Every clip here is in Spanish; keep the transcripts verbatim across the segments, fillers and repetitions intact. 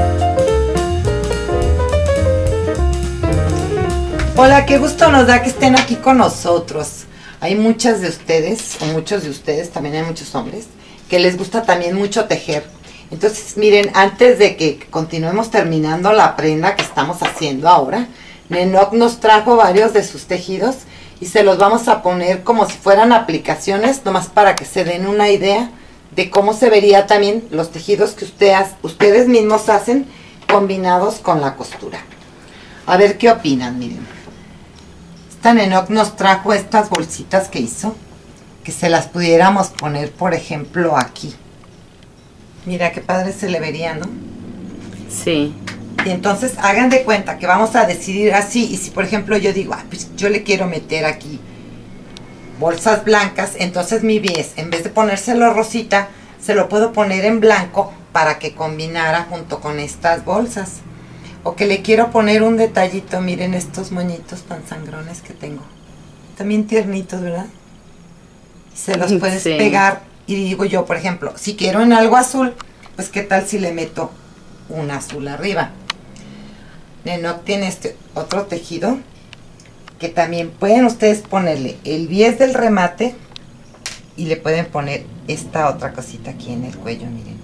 Hola, qué gusto nos da que estén aquí con nosotros. Hay muchas de ustedes, o muchos de ustedes, también hay muchos hombres, que les gusta también mucho tejer. Entonces, miren, antes de que continuemos terminando la prenda que estamos haciendo ahora, Nenoc nos trajo varios de sus tejidos y se los vamos a poner como si fueran aplicaciones, nomás para que se den una idea de cómo se vería también los tejidos que ustedes, ustedes mismos hacen combinados con la costura. A ver qué opinan, miren. Esta Nenoc nos trajo estas bolsitas que hizo, que se las pudiéramos poner, por ejemplo, aquí. Mira qué padre se le vería, ¿no? Sí. Y entonces hagan de cuenta que vamos a decidir así. Y si por ejemplo yo digo, ah, pues yo le quiero meter aquí bolsas blancas, entonces mi bies, en vez de ponérselo rosita, se lo puedo poner en blanco para que combinara junto con estas bolsas. O que le quiero poner un detallito, miren estos moñitos tan sangrones que tengo. También tiernitos, ¿verdad? Se los puedes sí. pegar. Y digo yo, por ejemplo, si quiero en algo azul, pues qué tal si le meto un azul arriba. Nenoc tiene este otro tejido que también pueden ustedes ponerle el bies del remate y le pueden poner esta otra cosita aquí en el cuello, miren.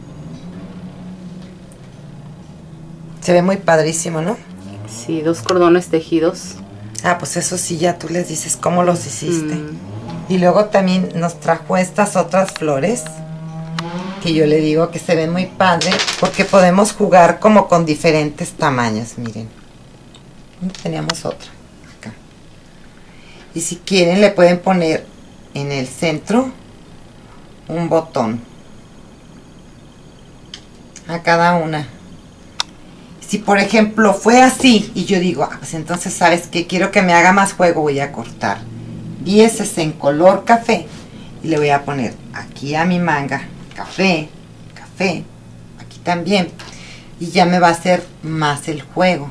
Se ve muy padrísimo, ¿no? Sí, dos cordones tejidos. Ah, pues eso sí, ya tú les dices cómo los hiciste. Mm. Y luego también nos trajo estas otras flores, que yo le digo que se ven muy padre, porque podemos jugar como con diferentes tamaños, miren. Teníamos otra, acá. Y si quieren le pueden poner en el centro un botón. A cada una. Si por ejemplo fue así y yo digo, ah, pues entonces sabes que quiero que me haga más juego, voy a cortar dieces en color café y le voy a poner aquí a mi manga café, café, aquí también, y ya me va a hacer más el juego.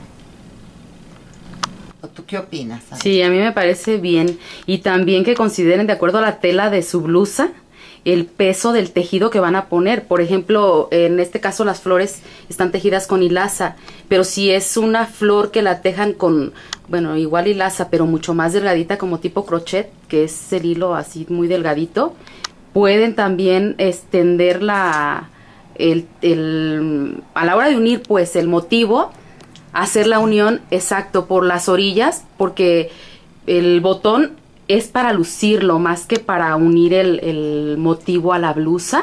¿O tú qué opinas, Ana? Sí, a mí me parece bien, y también que consideren de acuerdo a la tela de su blusa el peso del tejido que van a poner. Por ejemplo, en este caso las flores están tejidas con hilaza, pero si es una flor que la tejan con, bueno, igual hilaza, pero mucho más delgadita como tipo crochet, que es el hilo así muy delgadito, pueden también extender la, el, el, a la hora de unir pues el motivo, hacer la unión exacto por las orillas, porque el botón es para lucirlo más que para unir el, el motivo a la blusa.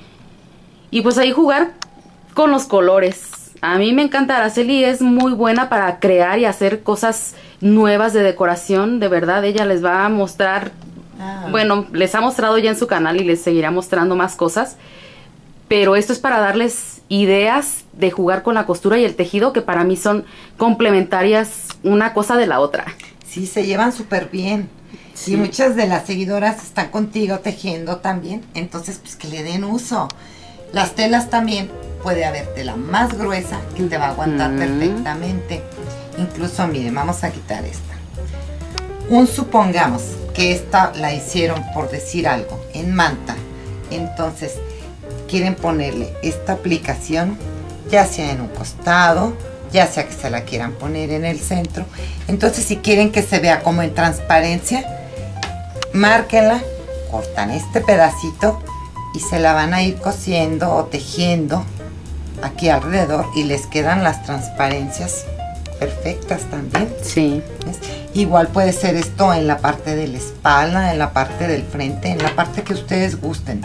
Y pues ahí jugar con los colores. A mí me encanta Araceli, es muy buena para crear y hacer cosas nuevas de decoración. De verdad, ella les va a mostrar, ah. bueno, les ha mostrado ya en su canal y les seguirá mostrando más cosas. Pero esto es para darles ideas de jugar con la costura y el tejido, que para mí son complementarias una cosa de la otra. Sí, se llevan súper bien. Sí. Y muchas de las seguidoras están contigo tejiendo también, entonces pues que le den uso. Las telas también, puede haber tela más gruesa que te va a aguantar mm. perfectamente. Incluso, miren, vamos a quitar esta. Un supongamos que esta la hicieron, por decir algo, en manta. Entonces, quieren ponerle esta aplicación, ya sea en un costado, ya sea que se la quieran poner en el centro. Entonces, si quieren que se vea como en transparencia, márquenla, cortan este pedacito y se la van a ir cosiendo o tejiendo aquí alrededor y les quedan las transparencias perfectas también. Sí. ¿Ves? Igual puede ser esto en la parte de la espalda, en la parte del frente, en la parte que ustedes gusten.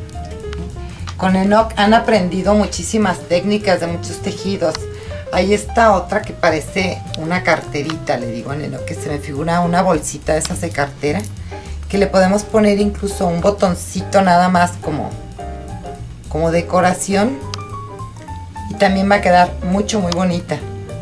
Con Nenoc han aprendido muchísimas técnicas de muchos tejidos. Ahí está otra que parece una carterita, le digo a Nenoc, que se me figura una bolsita de esas de cartera, que le podemos poner incluso un botoncito nada más como, como decoración, y también va a quedar mucho muy bonita.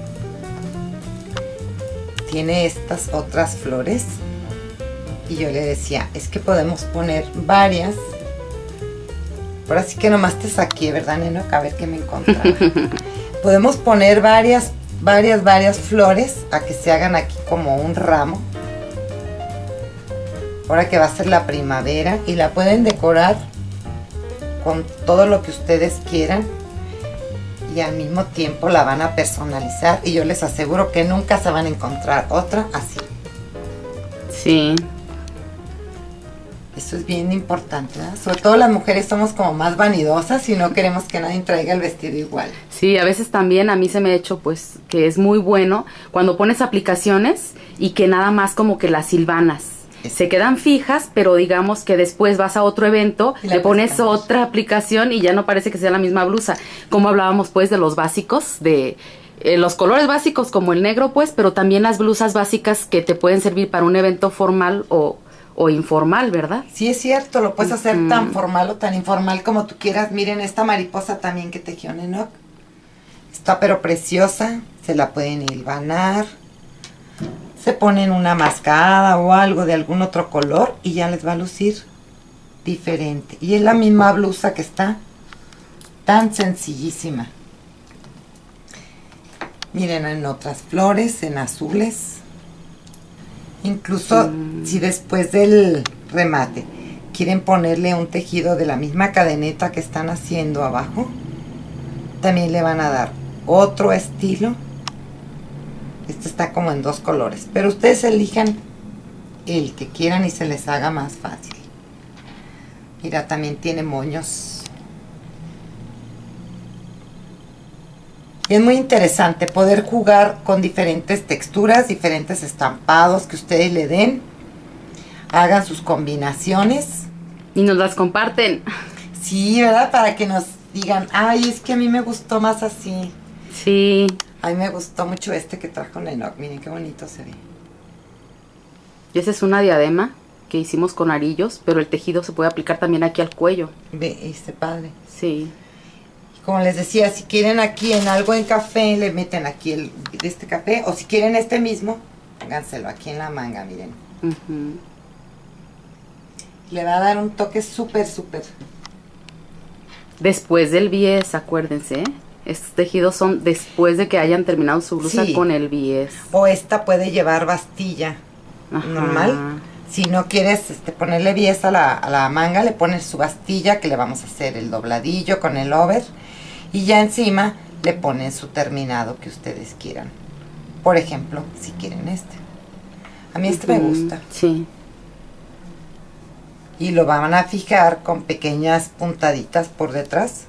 Tiene estas otras flores y yo le decía, es que podemos poner varias. Ahora sí que nomás te saqué, ¿verdad, Nenoc? A ver qué me encontraba. Podemos poner varias, varias, varias flores a que se hagan aquí como un ramo. Ahora que va a ser la primavera, y la pueden decorar con todo lo que ustedes quieran. y al mismo tiempo la van a personalizar y yo les aseguro que nunca se van a encontrar otra así. Sí. Eso es bien importante, ¿verdad? Sobre todo las mujeres somos como más vanidosas y no queremos que nadie traiga el vestido igual. Sí, a veces también a mí se me ha hecho pues que es muy bueno cuando pones aplicaciones y que nada más como que las silvanas se quedan fijas, pero digamos que después vas a otro evento, le pones prestamos. otra aplicación y ya no parece que sea la misma blusa. Como hablábamos pues de los básicos, de eh, los colores básicos como el negro pues, pero también las blusas básicas que te pueden servir para un evento formal o, o informal, ¿verdad? Sí, es cierto, lo puedes hacer mm. tan formal o tan informal como tú quieras. Miren esta mariposa también que tejió Enoch. Está pero preciosa, se la pueden hilvanar. Se ponen una mascada o algo de algún otro color y ya les va a lucir diferente. Y es la misma blusa que está tan sencillísima. Miren en otras flores, en azules. Incluso mm. si después del remate quieren ponerle un tejido de la misma cadeneta que están haciendo abajo, también le van a dar otro estilo. Este está como en dos colores, pero ustedes elijan el que quieran y se les haga más fácil. Mira, también tiene moños. Y es muy interesante poder jugar con diferentes texturas, diferentes estampados que ustedes le den. Hagan sus combinaciones. Y nos las comparten. Sí, ¿verdad? Para que nos digan, ay, es que a mí me gustó más así. Sí. A mí me gustó mucho este que trajo Enoch. Miren qué bonito se ve. Y esa es una diadema que hicimos con arillos, pero el tejido se puede aplicar también aquí al cuello. Ve, este padre. Sí. Como les decía, si quieren aquí en algo en café, le meten aquí el de este café. O si quieren este mismo, pónganselo aquí en la manga, miren. Uh-huh. Le va a dar un toque súper, súper. Después del bies, acuérdense, ¿eh? Estos tejidos son después de que hayan terminado su blusa sí. con el bies. O esta puede llevar bastilla. Ajá. Normal. Si no quieres este, ponerle bies a la, a la manga, le pones su bastilla, que le vamos a hacer el dobladillo con el over. Y ya encima le ponen su terminado que ustedes quieran. Por ejemplo, si quieren este. A mí este uh-huh. me gusta. Sí. Y lo van a fijar con pequeñas puntaditas por detrás.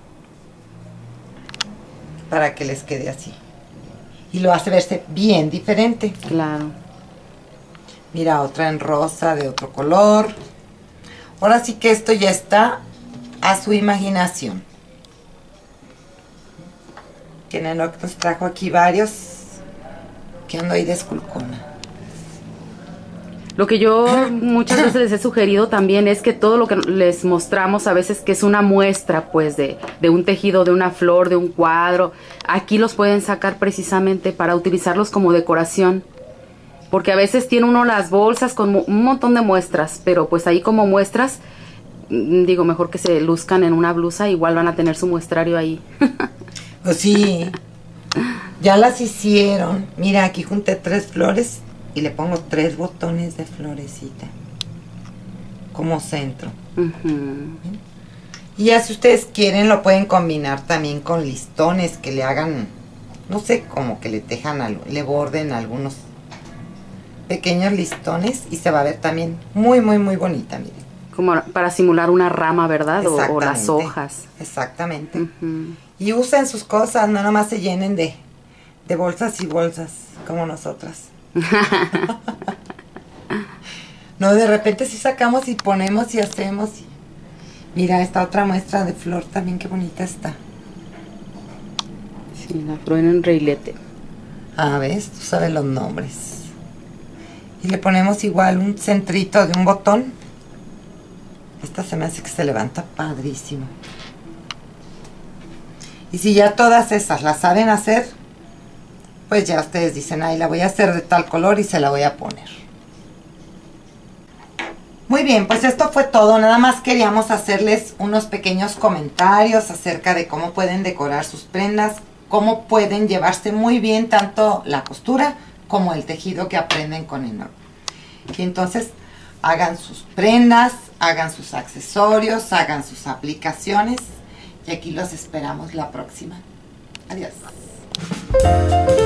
Para que les quede así. Y lo hace verse bien diferente. Claro. Mira, otra en rosa de otro color. Ahora sí que esto ya está a su imaginación. Que Enoch nos trajo aquí varios. Que ando ahí de esculcona. Lo que yo muchas veces les he sugerido también es que todo lo que les mostramos a veces que es una muestra pues de, de un tejido, de una flor, de un cuadro, aquí los pueden sacar precisamente para utilizarlos como decoración. Porque a veces tiene uno las bolsas con un montón de muestras, pero pues ahí como muestras, digo, mejor que se luzcan en una blusa, igual van a tener su muestrario ahí. Pues sí, ya las hicieron. Mira, aquí junté tres flores. Y le pongo tres botones de florecita como centro. Uh-huh. Y ya si ustedes quieren lo pueden combinar también con listones que le hagan, no sé, como que le tejan, algo, le borden algunos pequeños listones y se va a ver también muy, muy, muy bonita, miren. Como para simular una rama, ¿verdad? O, o las hojas. Exactamente. Uh-huh. Y usen sus cosas, no nomás se llenen de, de bolsas y bolsas como nosotras. No, de repente sí sacamos y ponemos y hacemos y... Mira, esta otra muestra de flor también, qué bonita está. Sí, la flor en reilete. Ah, ves, tú sabes los nombres. Y le ponemos igual un centrito de un botón. Esta se me hace que se levanta padrísimo. Y si ya todas esas las saben hacer, pues ya ustedes dicen, ay, la voy a hacer de tal color y se la voy a poner. Muy bien, pues esto fue todo. Nada más queríamos hacerles unos pequeños comentarios acerca de cómo pueden decorar sus prendas, cómo pueden llevarse muy bien tanto la costura como el tejido que aprenden con Enoch. Y entonces hagan sus prendas, hagan sus accesorios, hagan sus aplicaciones y aquí los esperamos la próxima. Adiós.